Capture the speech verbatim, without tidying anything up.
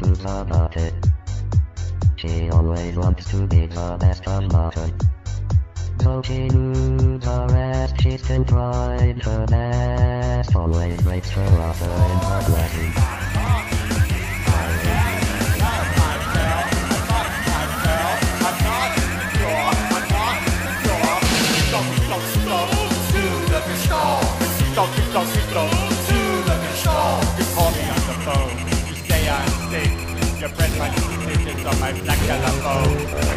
who's about it. She always wants to be the best on bottom. Though she moves the rest, she still tries her best. Always breaks her offer in her blessing. Your breath like decisions on my black yellow phone.